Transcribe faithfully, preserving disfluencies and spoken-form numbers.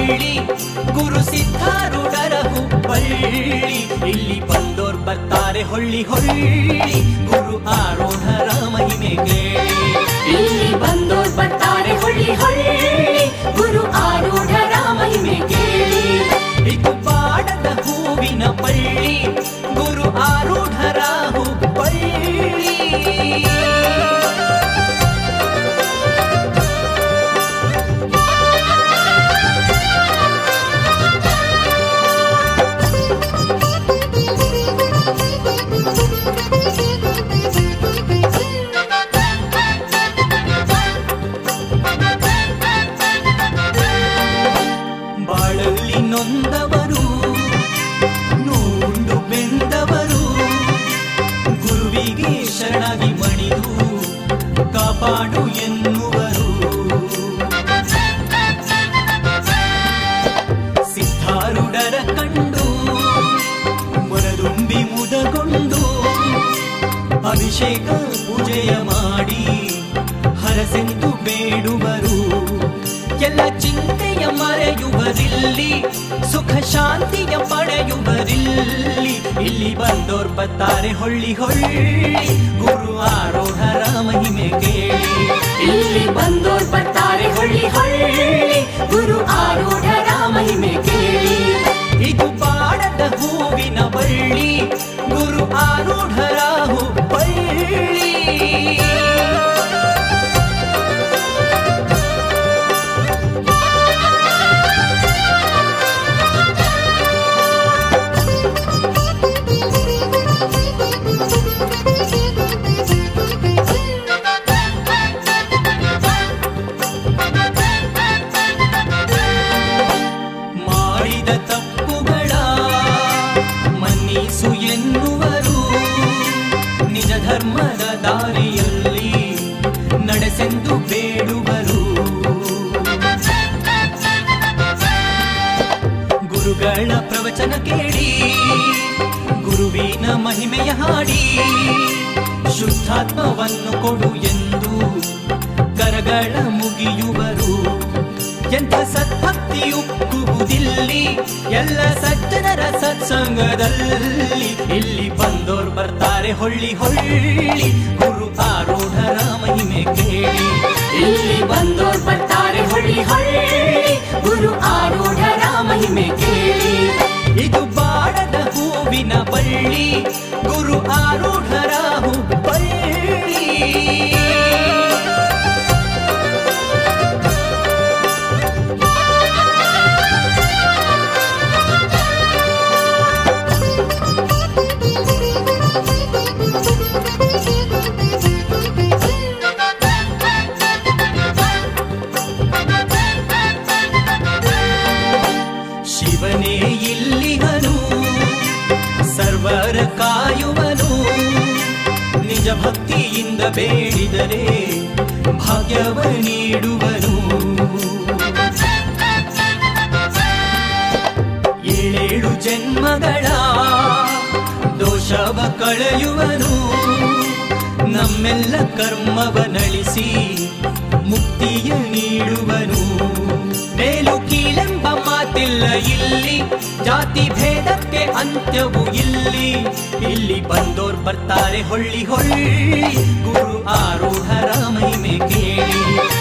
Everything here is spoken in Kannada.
ಬಳ್ಳಿ ಗುರು ಸಿದ್ಧಾರೂಢರ ಹುಬ್ಬಳ್ಳಿ. ಇಲ್ಲಿ ಬಂದೋರ್ ಬರ್ತಾರೆ ಹೊಳ್ಳಿ ಹೊಳ್ಳಿ ಗುರು ಆರೂಢರ ಮಹಿಮೆ ಕೇಳಿ. ಇಲ್ಲಿ ಬಂದೋರ್ ಬರ್ತಾರೆ ಹೊಳ್ಳಿ ಹೊಳ್ಳಿ ಗುರು ಆರೂಢರ ಮಹಿಮೆ ಕೇಳಿ. ಇದು ಬಾಡದ ಹೂವಿನ ಬಳ್ಳಿ ಗುರು ಆರೂಢರ ಹುಬ್ಬಳ್ಳಿ. ಬಾಳಲ್ಲಿ ನೊಂದವರು ನೂಂಡು ಬೆಂದವರು ಗುರುವಿಗೆ ಶರಣಾಗಿ ಮಣಿದು ಕಾಪಾಡು ಎನ್ನುವರು. ಸಿದ್ಧಾರೂಢರ ಕಂಡು ಮೊರದುಂಬಿ ಮುದಗೊಂಡು ಅಭಿಷೇಕ ಪೂಜೆಯ ಮಾಡಿ ಹರಸೆಂದು ಬೇಡುವರು. ಎಲ್ಲ ಚಿಂತೆಯ ಮರೆಯುವರಿಲ್ಲಿ ಸುಖ ಶಾಂತಿಯ ಪಡೆಯುವರಿಲ್ಲಿ. ಇಲ್ಲಿ ಬಂದೋರ್ ಬರ್ತಾರೆ ಹೊಳ್ಳಿ ಹೊಳ್ಳಿ ಗುರು ಆರೂಢರ ಮಹಿಮೆ ಕೇಳಿ. ಇಲ್ಲಿ ಬಂದೋರ್ ಬರ್ತಾರೆ ಹೊಳ್ಳಿ ಹೊಳ್ಳಿ ಗುರು ಆರೂಢರ ಮಹಿಮೆ ಕೇಳಿ. ಇದು ಬಾಡದ ಹೂವಿನ ಬಳ್ಳಿ ಗುರು ಆರೂಢರ ಹುಬ್ಬಳ್ಳಿ. ಮಾಡಿದ ತಪ್ಪುಗಳ ಮನ್ನಿಸು ಎನ್ನುವರು. ನಿಜ ಧರ್ಮದ ದಾರಿಯಲ್ಲಿ ನಡೆಸೆಂದು ಬೇಡುವರು. ಗುರುಗಳ ಪ್ರವಚನ ಕೇಳಿ ಗುರುವಿನ ಮಹಿಮೆಯ ಹಾಡಿ ಶುದ್ಧಾತ್ಮವನ್ನು ಕೊಡು ಎಂದು ಕರಗಳ ಮುಗಿಯುವರು. ಎಂಥ ಸದ್ಭಕ್ತಿ ಉಕ್ಕುವುದಿಲ್ಲಿ ಎಲ್ಲ ಸಜ್ಜನರ ಸತ್ಸಂಗದಲ್ಲಿ. ಇಲ್ಲಿ ಬಂದೋರ್ ಬರ್ತಾರೆ ಹೊಳ್ಳಿ ಹೊಳ್ಳಿ ಗುರು ಆರೂಢರ ಮಹಿಮೆ ಕೇಳಿ. ಇಲ್ಲಿ ಬಂದೋರ್ ಬರ್ತಾರೆ ಹೊಳ್ಳಿ ಹೊಳ್ಳಿ ಗುರು ಆರೂಢರ ಮಹಿಮೆ ಕೇಳಿ. ಇದು ಬಾಡದ ಹೂವಿನ ಬಳ್ಳಿ ಗುರು ಆರೂಢರ ಹುಬ್ಬಳ್ಳಿ. ಶಿವನೇ ಇಲ್ಲಿಗನು ಸರ್ವರ ಕಾಯುವನು. ನಿಜ ಭಕ್ತಿಯಿಂದ ಬೇಡಿದರೆ ಭಾಗ್ಯವ ನೀಡುವನು. ಏಳೇಳು ಜನ್ಮಗಳ ದೋಷವ ಕಳೆಯುವನು. ನಮ್ಮೆಲ್ಲ ಕರ್ಮವನಳಿಸಿ ಮುಕ್ತಿಯ ನೀಡುವನು. ಮೇಲು ಕೀಳೆಂಬ ಮಾತಿಲ್ಲ ಇಲ್ಲಿ, ಜಾತಿ ಭೇದಕ್ಕೆ ಅಂತ್ಯವು ಇಲ್ಲಿ. ಇಲ್ಲಿ ಬಂದೋರ್ ಬರ್ತಾರೆ ಹೊಳ್ಳಿ ಹೊಳ್ಳಿ ಗುರು ಆರೂಢರ ಮಹಿಮೆ ಕೇಳಿ.